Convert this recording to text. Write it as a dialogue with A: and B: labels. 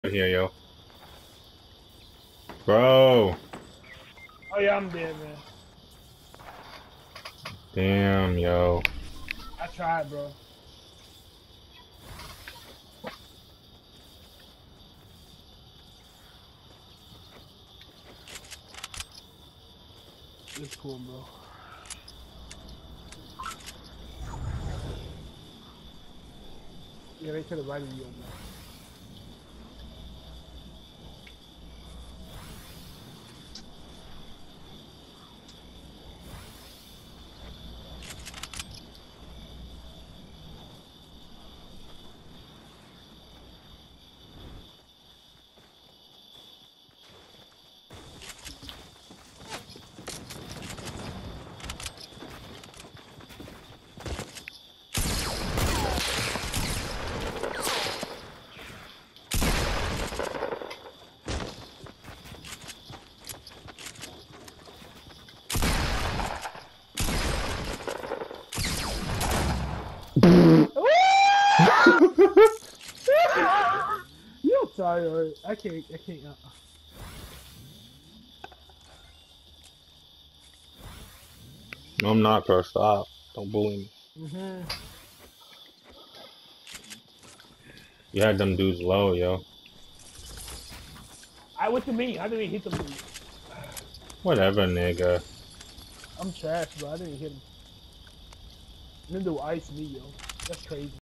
A: Here, yo. Bro.
B: Oh yeah, I'm dead, man.
A: Damn, yo.
B: I tried, bro. It's cool, bro. Yeah, they could have invited you on that. You tired? I can't. I can't.
A: No, I'm not, bro. Stop. Don't bully me. You had them dudes low, yo.
B: What you mean? I didn't hit them dudes.
A: Whatever, nigga.
B: I'm trash, bro. I didn't hit him. Them dude iced me, yo. That's crazy.